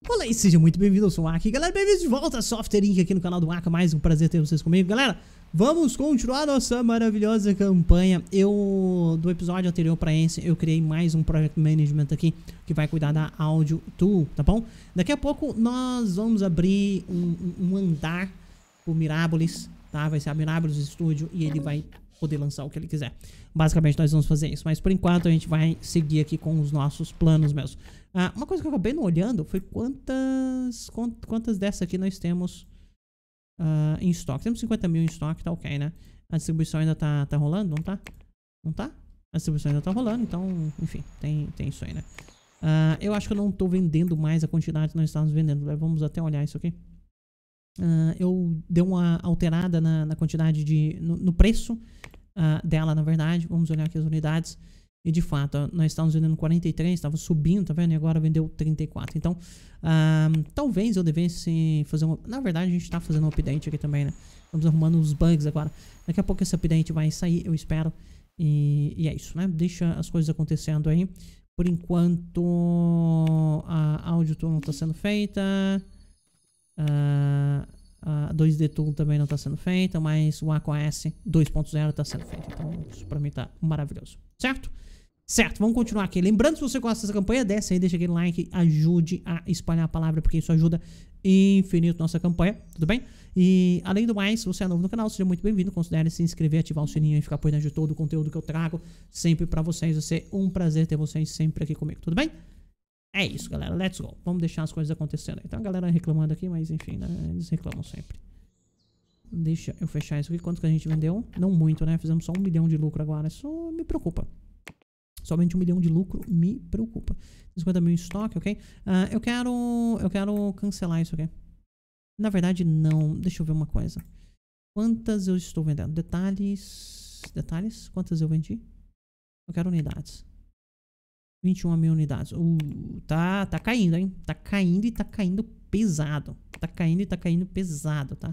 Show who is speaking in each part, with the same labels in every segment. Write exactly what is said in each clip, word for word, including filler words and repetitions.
Speaker 1: Olá e seja muito bem-vindo, eu sou o Aki. Galera, bem-vindos de volta a Software Inc aqui no canal do Aka. Mais um prazer ter vocês comigo. Galera, vamos continuar nossa maravilhosa campanha. Eu, do episódio anterior para esse, eu criei mais um Project Management aqui que vai cuidar da Audio Tool, tá bom? Daqui a pouco nós vamos abrir um, um andar pro Mirabolis, tá? Vai ser a Mirabolis Studio e ele vai poder lançar o que ele quiser. Basicamente nós vamos fazer isso, mas por enquanto a gente vai seguir aqui com os nossos planos mesmo. Ah, uma coisa que eu acabei não olhando foi quantas quantas dessas aqui nós temos uh, em estoque. Temos cinquenta mil em estoque, tá ok, né? A distribuição ainda tá, tá rolando, não tá? Não tá? A distribuição ainda tá rolando, então, enfim, tem, tem isso aí, né? Uh, eu acho que eu não tô vendendo mais a quantidade que nós estávamos vendendo. Vamos até olhar isso aqui. Uh, eu dei uma alterada na, na quantidade de... no, no preço uh, dela, na verdade. Vamos olhar aqui as unidades. E de fato, ó, nós estávamos vendendo quarenta e três, estava subindo, tá vendo? E agora vendeu trinta e quatro. Então, uh, talvez eu devesse fazer uma... Na verdade, a gente está fazendo um update aqui também, né? Estamos arrumando os bugs agora. Daqui a pouco esse update vai sair, eu espero. E, e é isso, né? Deixa as coisas acontecendo aí. Por enquanto, a Audio Tool não está sendo feita. Uh, a dois D Tool também não está sendo feita, mas o AquaS dois ponto zero está sendo feito. Então, isso para mim tá maravilhoso. Certo? Certo, vamos continuar aqui. Lembrando, se você gosta dessa campanha, desce aí, deixa aquele like, ajude a espalhar a palavra, porque isso ajuda infinito nossa campanha, tudo bem? E, além do mais, se você é novo no canal, seja muito bem-vindo. Considere se inscrever, ativar o sininho e ficar por dentro de todo o conteúdo que eu trago sempre pra vocês. Vai ser um prazer ter vocês sempre aqui comigo, tudo bem? É isso, galera. Let's go. Vamos deixar as coisas acontecendo aí. Tem uma galera reclamando aqui, mas enfim, né? Eles reclamam sempre. Deixa eu fechar isso aqui. Quanto que a gente vendeu? Não muito, né? Fizemos só um milhão de lucro agora. Isso me preocupa. Somente um milhão de lucro me preocupa. cinquenta mil em estoque, ok? Uh, eu quero... Eu quero cancelar isso aqui. Na verdade, não. Deixa eu ver uma coisa. Quantas eu estou vendendo? Detalhes... Detalhes? Quantas eu vendi? Eu quero unidades. vinte e uma mil unidades. Uh, tá, tá caindo, hein? Tá caindo e tá caindo pesado. Tá caindo e tá caindo pesado, tá?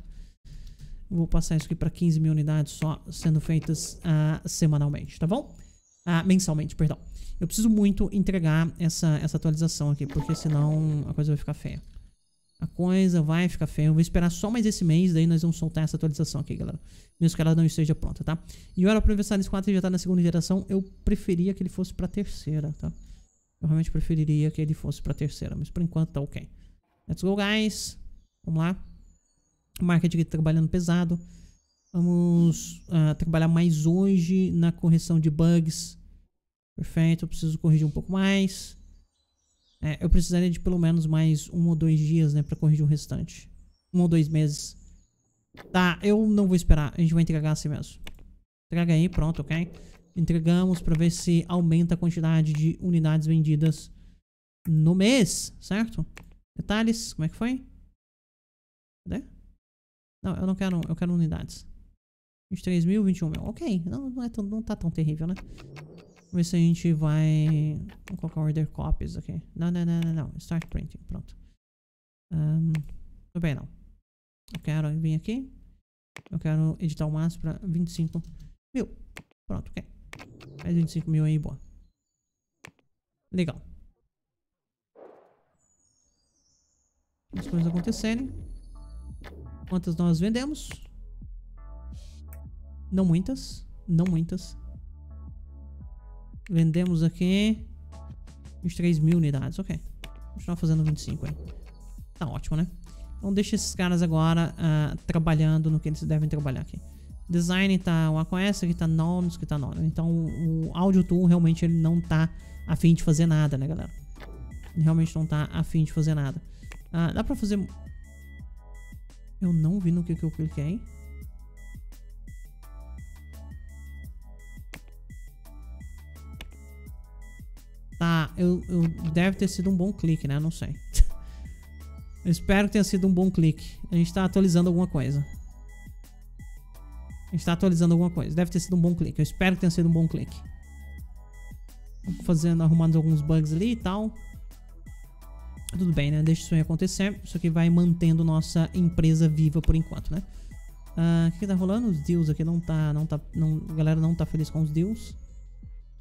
Speaker 1: Vou passar isso aqui para quinze mil unidades só sendo feitas uh, semanalmente, tá bom? Ah, mensalmente, perdão. Eu preciso muito entregar essa, essa atualização aqui, porque senão a coisa vai ficar feia. A coisa vai ficar feia. Eu vou esperar só mais esse mês, daí nós vamos soltar essa atualização aqui, galera. Mesmo que ela não esteja pronta, tá? E o Era Pro Versailles quatro já tá na segunda geração. Eu preferia que ele fosse pra terceira, tá? Eu realmente preferiria que ele fosse pra terceira, mas por enquanto tá ok. Let's go, guys. Vamos lá. O marketing aqui trabalhando pesado. Vamos uh, trabalhar mais hoje na correção de bugs. Perfeito, eu preciso corrigir um pouco mais. É, eu precisaria de pelo menos mais um ou dois dias, né, pra corrigir o restante. Um ou dois meses. Tá, eu não vou esperar, a gente vai entregar assim mesmo. Entrega aí, pronto, ok? Entregamos pra ver se aumenta a quantidade de unidades vendidas no mês, certo? Detalhes, como é que foi? Cadê? Não, eu não quero, eu quero unidades. vinte e três mil, vinte e um mil. Ok, não, não, é tão, não tá tão terrível, né? Vamos ver se a gente vai... Vamos colocar order copies aqui. Não, não, não, não, não. Start printing, pronto. Um, tudo bem, não. Eu quero vir aqui. Eu quero editar o máximo pra vinte e cinco mil. Pronto, ok. Faz vinte e cinco mil aí, boa. Legal. As coisas acontecerem. Quantas nós vendemos? Não muitas. Não muitas. Vendemos aqui vinte e três mil unidades. Ok. Vou continuar fazendo vinte e cinco aí. Tá ótimo, né? Então deixa esses caras agora uh, trabalhando no que eles devem trabalhar aqui. Design tá o AquaS, aqui tá Nones, que tá Nones. Então o Audio Tool realmente ele não tá a fim de fazer nada, né, galera? Ele realmente não tá a fim de fazer nada. Uh, dá pra fazer... Eu não vi no que, que eu cliquei. Tá, eu, eu deve ter sido um bom clique, né? Eu não sei. Eu espero que tenha sido um bom clique. A gente tá atualizando alguma coisa. A gente tá atualizando alguma coisa. Deve ter sido um bom clique. Eu espero que tenha sido um bom clique. Fazendo, arrumando alguns bugs ali e tal. Tudo bem, né? Deixa isso aí acontecer. Isso aqui vai mantendo nossa empresa viva por enquanto, né? Uh, o que, que tá rolando? Os deals aqui não tá... Não tá não, a galera não tá feliz com os deals.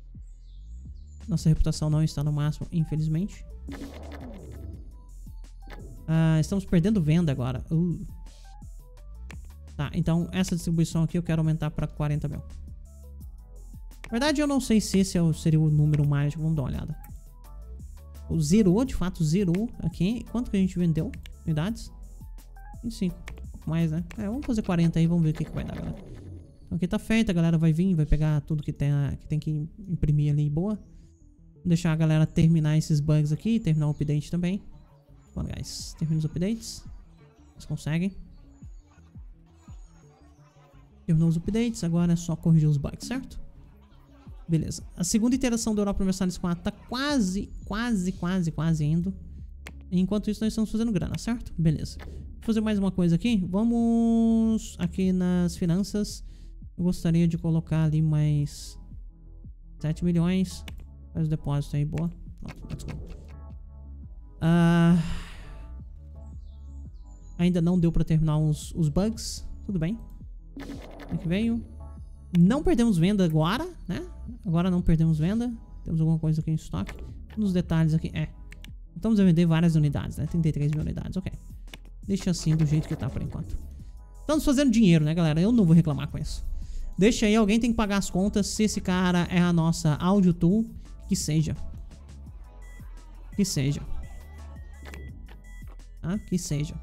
Speaker 1: Nossa reputação não está no máximo, infelizmente. Uh, estamos perdendo venda agora. Uh. Tá, então essa distribuição aqui eu quero aumentar pra quarenta mil. Na verdade, eu não sei se esse é o, seria o número mágico. Vamos dar uma olhada. O zerou, de fato, zerou aqui. Quanto que a gente vendeu? Unidades? vinte e cinco. Um pouco mais, né? É, vamos fazer quarenta aí, vamos ver o que, que vai dar, galera. Então aqui tá feito, a galera vai vir, vai pegar tudo que tem, que tem que imprimir ali, boa. Vou deixar a galera terminar esses bugs aqui, terminar o update também. Bom, guys, termina os updates. Vocês conseguem. Terminou os updates, agora é só corrigir os bugs, certo? Beleza. A segunda iteração do Europa Universalis quatro tá quase, quase, quase, quase indo. Enquanto isso, nós estamos fazendo grana, certo? Beleza. Vou fazer mais uma coisa aqui. Vamos aqui nas finanças. Eu gostaria de colocar ali mais sete milhões. Faz o depósito aí, boa. Pronto, let's go. Uh, ainda não deu pra terminar os, os bugs. Tudo bem. Aqui veio. Não perdemos venda agora, né? Agora não perdemos venda. Temos alguma coisa aqui em estoque. Nos detalhes aqui, é. Estamos a vender várias unidades, né? trinta e três mil unidades, ok. Deixa assim do jeito que tá por enquanto. Estamos fazendo dinheiro, né, galera? Eu não vou reclamar com isso. Deixa aí, alguém tem que pagar as contas. Se esse cara é a nossa Audio Tool, que seja. Que seja. Ah, que seja.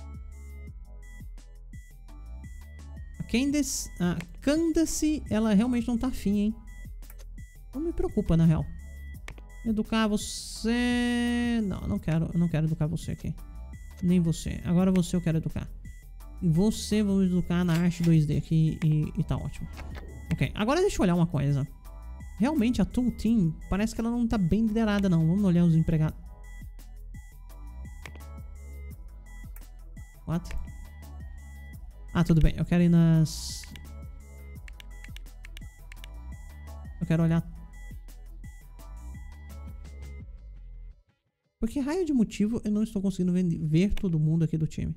Speaker 1: A Candace, a Candace, ela realmente não tá afim, hein? Não me preocupa, na real. Educar você... Não, não quero, eu não quero educar você aqui. Nem você. Agora você eu quero educar. E você vamos educar na arte dois D aqui e, e tá ótimo. Ok, agora deixa eu olhar uma coisa. Realmente a Tool Team parece que ela não tá bem liderada não. Vamos olhar os empregados. What? Ah, tudo bem. Eu quero ir nas... Eu quero olhar... Por que raio de motivo eu não estou conseguindo ver todo mundo aqui do time?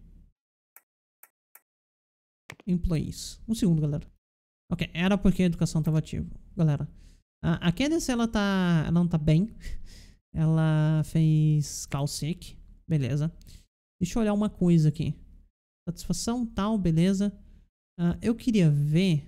Speaker 1: Employees. Um segundo, galera. Ok, era porque a educação estava ativa. Galera, a, a Candace, ela tá... Ela não tá bem. Ela fez call sick. Beleza. Deixa eu olhar uma coisa aqui. Satisfação, tal, beleza. Uh, eu queria ver...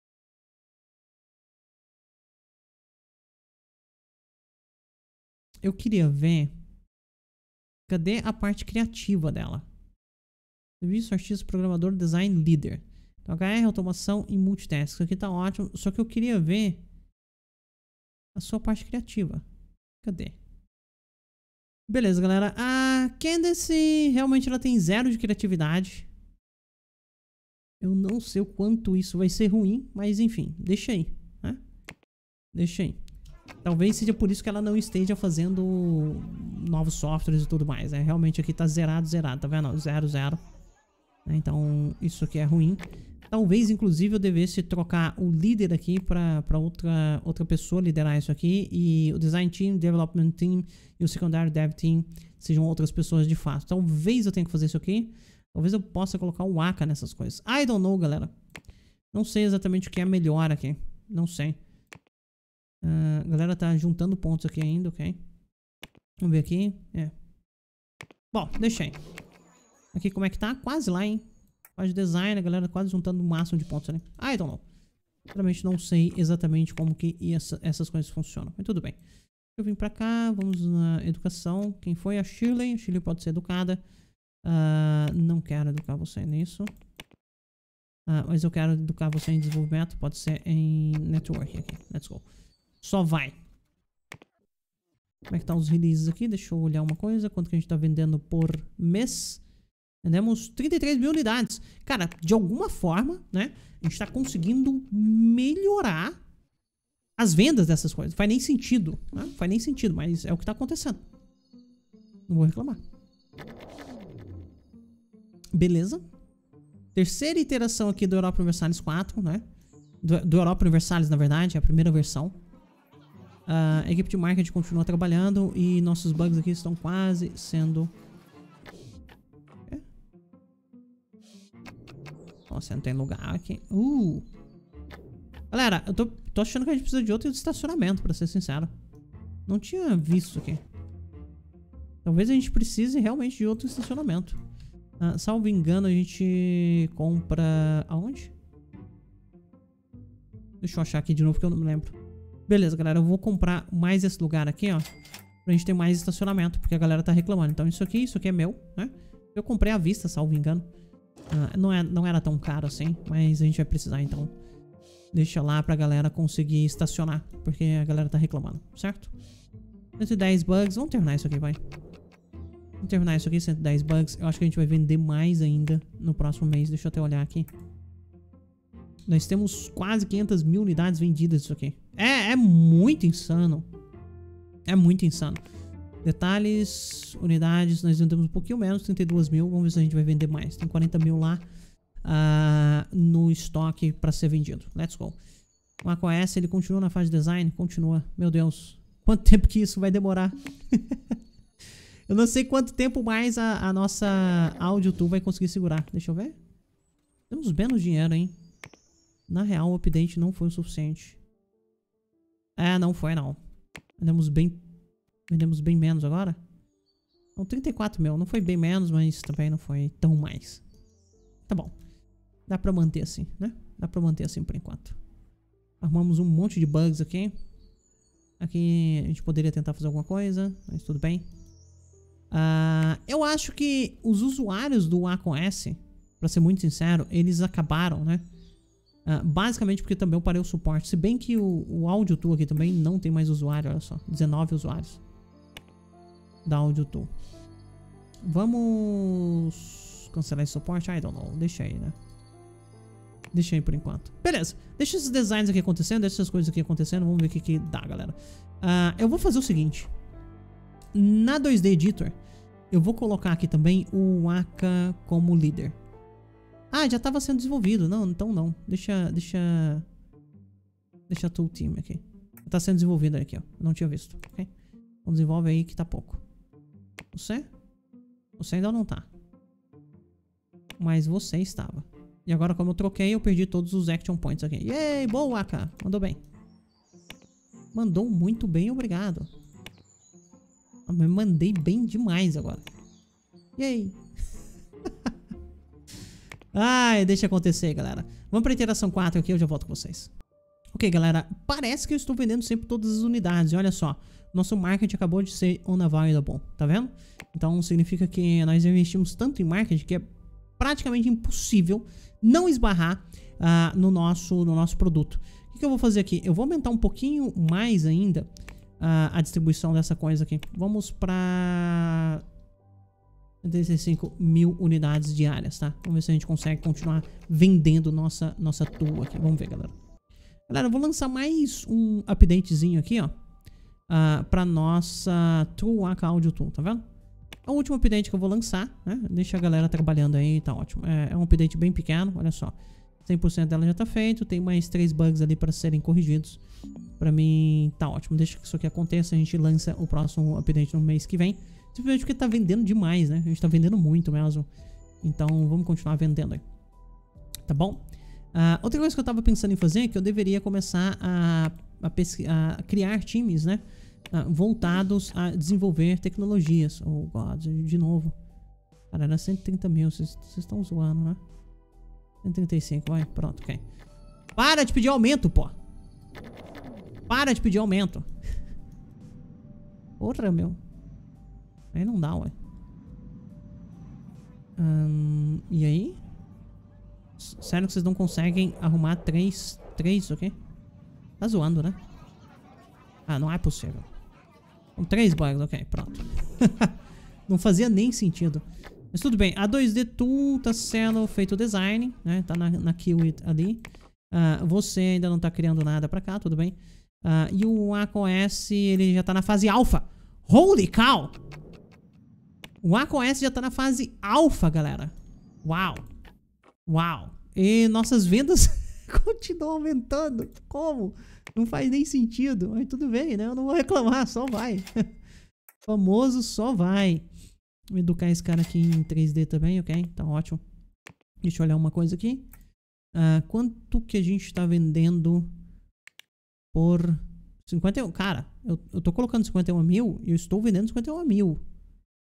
Speaker 1: Eu queria ver... Cadê a parte criativa dela? Serviço, artista, programador, design, líder. Então, H R, automação e multitask. Isso aqui tá ótimo. Só que eu queria ver a sua parte criativa. Cadê? Beleza, galera. A Candace realmente ela tem zero de criatividade. Eu não sei o quanto isso vai ser ruim, mas enfim, deixa aí, né? Deixa aí. Talvez seja por isso que ela não esteja fazendo novos softwares e tudo mais, né? Realmente aqui tá zerado, zerado, tá vendo? Zero, zero. Então, isso aqui é ruim. Talvez, inclusive, eu devesse trocar o líder aqui pra, pra outra, outra pessoa liderar isso aqui. E o Design Team, Development Team e o Secondary Dev Team sejam outras pessoas de fato. Talvez eu tenha que fazer isso aqui. Talvez eu possa colocar o Aka nessas coisas. I don't know, galera. Não sei exatamente o que é melhor aqui. Não sei. Uh, a galera tá juntando pontos aqui ainda, ok? Vamos ver aqui. É. Bom, deixa aí. Aqui como é que tá? Quase lá, hein? Faz design, a galera quase juntando o máximo de pontos ali. I don't know. Realmente não sei exatamente como que essa, essas coisas funcionam. Mas tudo bem. Eu vim pra cá, vamos na educação. Quem foi? A Shirley. A Shirley pode ser educada. Uh, não quero educar você nisso. Uh, mas eu quero educar você em desenvolvimento. Pode ser em network aqui. Let's go. Só vai. Como é que tá os releases aqui? Deixa eu olhar uma coisa. Quanto que a gente tá vendendo por mês? Vendemos trinta e três mil unidades. Cara, de alguma forma, né? A gente tá conseguindo melhorar as vendas dessas coisas. Não faz nem sentido, né? Não faz nem sentido, mas é o que tá acontecendo. Não vou reclamar. Beleza. Terceira iteração aqui do Europa Universalis quatro, né? Do, do Europa Universalis, na verdade, é a primeira versão. Uh, a equipe de marketing continua trabalhando e nossos bugs aqui estão quase sendo... É? Nossa, não tem lugar aqui. Uh! Galera, eu tô, tô achando que a gente precisa de outro estacionamento, pra ser sincero. Não tinha visto aqui. Talvez a gente precise realmente de outro estacionamento. Ah, salvo engano, a gente compra... Aonde? Deixa eu achar aqui de novo que eu não me lembro. Beleza, galera. Eu vou comprar mais esse lugar aqui, ó. Pra gente ter mais estacionamento, porque a galera tá reclamando. Então isso aqui, isso aqui é meu, né? Eu comprei à vista, salvo engano. Ah, não, é, não era tão caro assim, mas a gente vai precisar, então. Deixa lá pra galera conseguir estacionar, porque a galera tá reclamando, certo? cento e dez bugs. Vamos terminar isso aqui, vai. Vamos terminar isso aqui, cento e dez bugs. Eu acho que a gente vai vender mais ainda no próximo mês. Deixa eu até olhar aqui. Nós temos quase quinhentas mil unidades vendidas disso aqui. É, é muito insano. É muito insano. Detalhes, unidades, nós vendemos um pouquinho menos, trinta e duas mil. Vamos ver se a gente vai vender mais. Tem quarenta mil lá uh, no estoque para ser vendido. Let's go. O macOS, ele continua na fase de design? Continua. Meu Deus. Quanto tempo que isso vai demorar? Eu não sei quanto tempo mais a, a nossa Audio Tool vai conseguir segurar. Deixa eu ver. Temos menos dinheiro, hein? Na real, o update não foi o suficiente. É, não foi, não. Vendemos bem... Vendemos bem menos agora? Não, trinta e quatro mil. Não foi bem menos, mas também não foi tão mais. Tá bom. Dá pra manter assim, né? Dá pra manter assim por enquanto. Arrumamos um monte de bugs aqui. Aqui a gente poderia tentar fazer alguma coisa, mas tudo bem. Uh, eu acho que os usuários do macOS, pra ser muito sincero, eles acabaram, né? Uh, basicamente porque também eu parei o suporte. Se bem que o, o Audio Tool aqui também não tem mais usuário, olha só. dezenove usuários da Audio Tool. Vamos cancelar esse suporte? I don't know. Deixa aí, né? Deixa aí por enquanto. Beleza. Deixa esses designs aqui acontecendo. Deixa essas coisas aqui acontecendo. Vamos ver o que, que dá, galera. Uh, eu vou fazer o seguinte. Na dois D Editor, eu vou colocar aqui também o Aka como líder. Ah, já estava sendo desenvolvido. Não, então não. Deixa... Deixa... Deixa a Tool Team aqui. Tá sendo desenvolvido aqui, ó. Não tinha visto, ok? Então desenvolve aí que tá pouco. Você? Você ainda não tá. Mas você estava. E agora, como eu troquei, eu perdi todos os Action Points aqui. Yay! Boa, Aka! Mandou bem. Mandou muito bem, obrigado. Me mandei bem demais agora. Yay! Ai, deixa acontecer, galera. Vamos pra interação quatro aqui, eu já volto com vocês. Ok, galera. Parece que eu estou vendendo sempre todas as unidades. E olha só, nosso marketing acabou de ser unavailable, tá vendo? Então significa que nós investimos tanto em marketing que é praticamente impossível não esbarrar uh, no, nosso, no nosso produto. O que, que eu vou fazer aqui? Eu vou aumentar um pouquinho mais ainda uh, a distribuição dessa coisa aqui. Vamos pra... setenta e cinco mil unidades diárias, tá? Vamos ver se a gente consegue continuar vendendo nossa, nossa tool aqui. Vamos ver, galera. Galera, eu vou lançar mais um updatezinho aqui, ó. Uh, pra nossa Tool Aka Audio Tool, tá vendo? É o último update que eu vou lançar, né? Deixa a galera trabalhando aí, tá ótimo. É, é um update bem pequeno, olha só. cem por cento dela já tá feito, tem mais três bugs ali para serem corrigidos. Pra mim, tá ótimo. Deixa que isso aqui aconteça, a gente lança o próximo update no mês que vem. Simplesmente porque tá vendendo demais, né? A gente tá vendendo muito mesmo. Então, vamos continuar vendendo aí. Tá bom? Uh, outra coisa que eu tava pensando em fazer é que eu deveria começar a, a, a criar times, né? Uh, voltados a desenvolver tecnologias. Oh, God, de novo. Cara, era cento e trinta mil. Vocês estão zoando, né? cento e trinta e cinco, vai. Pronto, ok. Para de pedir aumento, pô. Para de pedir aumento. Outra, meu. Aí não dá, ué. Hum, e aí? Sério que vocês não conseguem arrumar três... Três, ok? Tá zoando, né? Ah, não é possível. Com três bugs, ok, pronto. Não fazia nem sentido. Mas tudo bem, a dois D Tool tá sendo feito o design, né? Tá na, na queue ali. Uh, você ainda não tá criando nada pra cá, tudo bem. Uh, e o macOS, ele já tá na fase alpha. Holy cow! O macOS já tá na fase alpha, galera. Uau! Uau! E nossas vendas continuam aumentando. Como? Não faz nem sentido. Mas tudo bem, né? Eu não vou reclamar, só vai. Famoso só vai. Vou educar esse cara aqui em três D também, ok? Tá ótimo. Deixa eu olhar uma coisa aqui. Uh, quanto que a gente tá vendendo por cinquenta e um? Cara, eu, eu tô colocando cinquenta e um mil e eu estou vendendo cinquenta e um mil.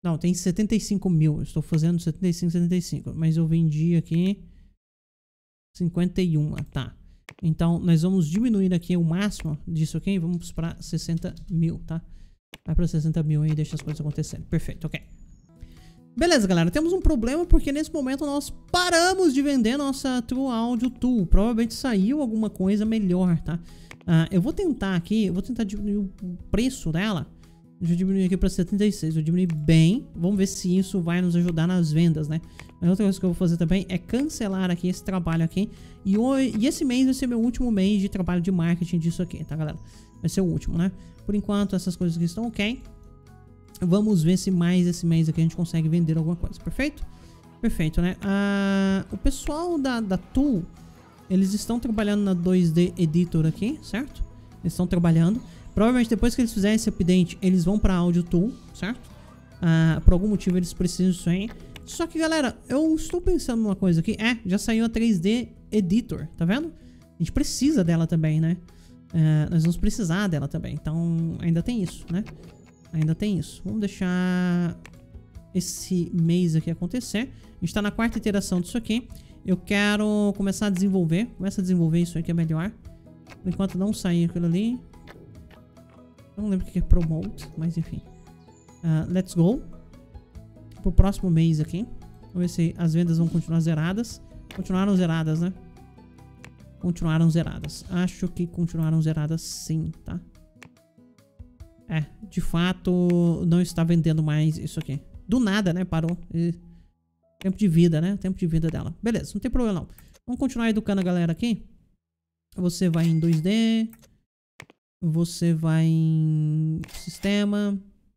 Speaker 1: Não, tem setenta e cinco mil. Eu estou fazendo setenta e cinco, setenta e cinco. Mas eu vendi aqui cinquenta e um, tá? Então, nós vamos diminuir aqui o máximo disso aqui. Vamos para sessenta mil, tá? Vai para sessenta mil aí e deixa as coisas acontecerem. Perfeito, ok. Beleza, galera. Temos um problema porque nesse momento nós paramos de vender nossa True Audio Tool. Provavelmente saiu alguma coisa melhor, tá? Uh, eu vou tentar aqui, eu vou tentar diminuir o preço dela. Deixa eu diminuir aqui para setenta e seis. Eu diminui bem. Vamos ver se isso vai nos ajudar nas vendas, né? Mas outra coisa que eu vou fazer também é cancelar aqui esse trabalho aqui. E, o, e esse mês vai ser meu último mês de trabalho de marketing disso aqui, tá, galera? Vai ser o último, né? Por enquanto, essas coisas aqui estão ok. Vamos ver se mais esse mês aqui a gente consegue vender alguma coisa. Perfeito? Perfeito, né? Ah, o pessoal da, da Tool, eles estão trabalhando na dois D Editor aqui, certo? Eles estão trabalhando. Provavelmente depois que eles fizerem esse update, eles vão para Audio Tool, certo? Ah, por algum motivo eles precisam disso aí. Só que, galera, eu estou pensando numa coisa aqui. É, já saiu a três D Editor, tá vendo? A gente precisa dela também, né? Ah, nós vamos precisar dela também. Então, ainda tem isso, né? Ainda tem isso. Vamos deixar esse mês aqui acontecer. A gente tá na quarta iteração disso aqui. Eu quero começar a desenvolver. Começa a desenvolver isso aí que é melhor. Por enquanto não sair aquilo ali. Eu não lembro o que é promote, mas enfim. Uh, let's go. Pro próximo mês aqui. Vamos ver se as vendas vão continuar zeradas. Continuaram zeradas, né? Continuaram zeradas. Acho que continuaram zeradas sim, tá? É, de fato, não está vendendo mais isso aqui. Do nada, né? Parou. E... tempo de vida, né? Tempo de vida dela. Beleza, não tem problema não. Vamos continuar educando a galera aqui. Você vai em dois D. Você vai em sistema.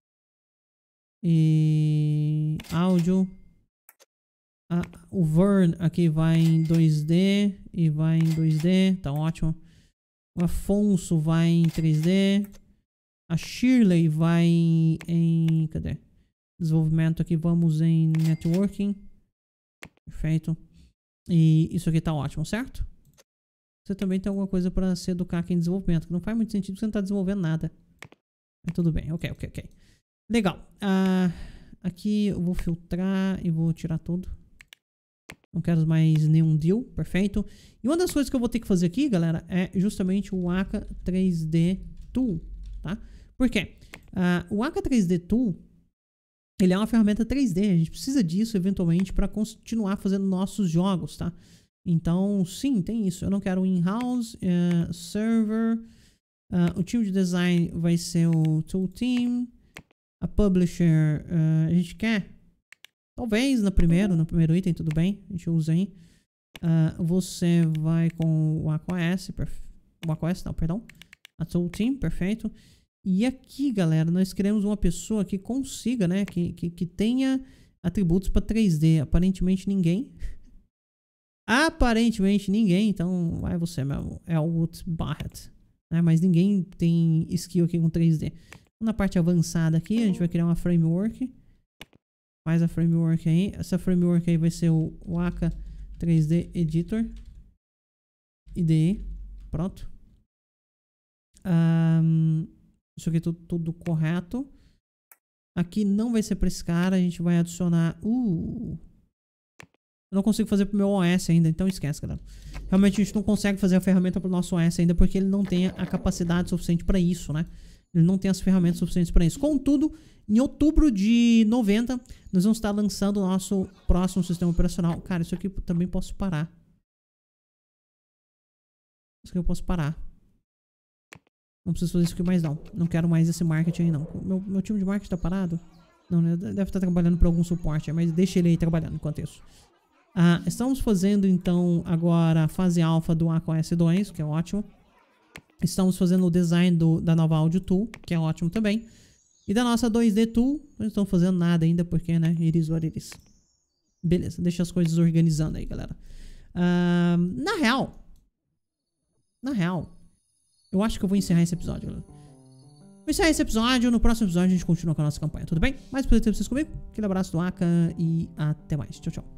Speaker 1: E áudio. Ah, o Vern aqui vai em dois D. E vai em dois D. Tá ótimo. O Afonso vai em três D. A Shirley vai em... cadê? Desenvolvimento aqui. Vamos em networking. Perfeito. E isso aqui tá ótimo, certo? Você também tem alguma coisa para se educar aqui em desenvolvimento. Que não faz muito sentido porque você não tá desenvolvendo nada. Mas tudo bem. Ok, ok, ok. Legal. Uh, aqui eu vou filtrar e vou tirar tudo. Não quero mais nenhum deal. Perfeito. E uma das coisas que eu vou ter que fazer aqui, galera, é justamente o Aka três D Tool. Tá? Por quê? Uh, o Aka três D Tool, ele é uma ferramenta três D. A gente precisa disso eventualmente para continuar fazendo nossos jogos, tá? Então, sim, tem isso. Eu não quero in-house, uh, server. Uh, o time de design vai ser o Tool Team. A publisher, uh, a gente quer. Talvez no primeiro, no primeiro item, tudo bem. A gente usa aí. Uh, você vai com o macOS. O macOS, não, perdão. A Tool Team, perfeito. E aqui, galera, nós queremos uma pessoa que consiga, né? Que, que, que tenha atributos para três D. Aparentemente ninguém. Aparentemente ninguém. Então, vai você mesmo. Elwood Barrett. Né? Mas ninguém tem skill aqui com três D. Na parte avançada aqui, a gente vai criar uma framework. Faz a framework aí. Essa framework aí vai ser o, o Aka três D Editor. I D E. Pronto. Um, isso aqui é tudo, tudo correto. Aqui não vai ser para esse cara. A gente vai adicionar... Uh, eu não consigo fazer pro meu O S ainda, então esquece, galera. Realmente a gente não consegue fazer a ferramenta pro nosso O S ainda porque ele não tem a capacidade suficiente para isso, né? Ele não tem as ferramentas suficientes para isso. Contudo, em outubro de noventa, nós vamos estar lançando o nosso próximo sistema operacional. Cara, isso aqui também posso parar. Isso aqui eu posso parar. Não preciso fazer isso aqui mais não. Não quero mais esse marketing aí não. Meu, meu time de marketing tá parado? Não, né? Deve estar trabalhando por algum suporte, mas deixa ele aí trabalhando enquanto isso. Ah, estamos fazendo então agora a fase alfa do Aka O S dois, que é ótimo. Estamos fazendo o design do, da nova Audio Tool, que é ótimo também. E da nossa dois D Tool, não estamos fazendo nada ainda, porque, né, it is what it is. Beleza, deixa as coisas organizando aí, galera. Uh, na real, na real, eu acho que eu vou encerrar esse episódio, galera. Vou encerrar esse episódio, no próximo episódio a gente continua com a nossa campanha, tudo bem? Mais prazer ter vocês comigo, aquele abraço do Aka e até mais. Tchau, tchau.